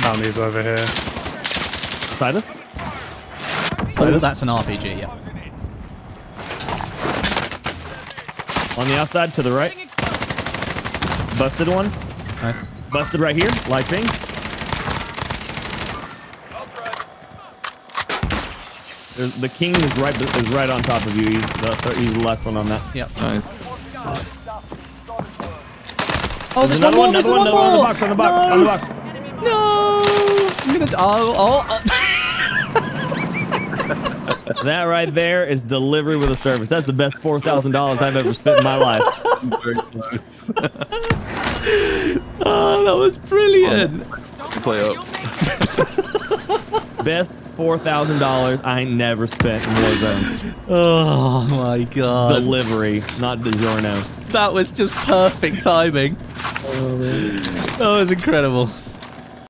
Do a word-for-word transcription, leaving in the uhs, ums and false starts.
bounties over here. Silas? Oh, that's an R P G, yeah. On the outside to the right. Busted one. Nice. Busted right here. Light ping. There's, the king is right is right on top of you. He's the, he's the last one on that. Yep. Nice. Oh, there's, there's one more. There's one, one more. On the box. On the box. No. On the box. No. I'm gonna. Oh. oh. That right there is delivery with a service. That's the best four thousand dollars I've ever spent in my life. Very close. Oh, that was brilliant. Play up. Best four thousand dollars I never spent in Warzone. Oh my god. Delivery, not DiGiorno. That was just perfect timing. Oh, that was incredible.